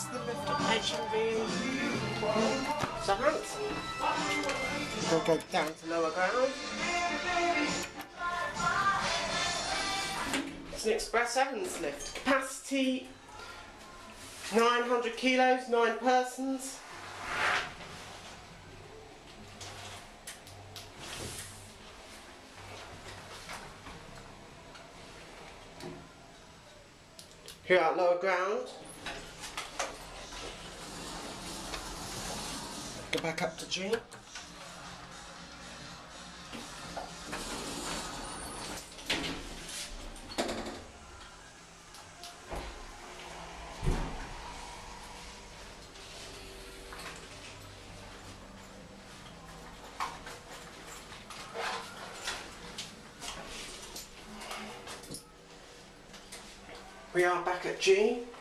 That's the lift up HMV Southampton. We'll go down to lower ground. It's an Express Evans lift. Capacity 900 kilos, 9 persons. Here at lower ground. Go back up to G. We are back at G.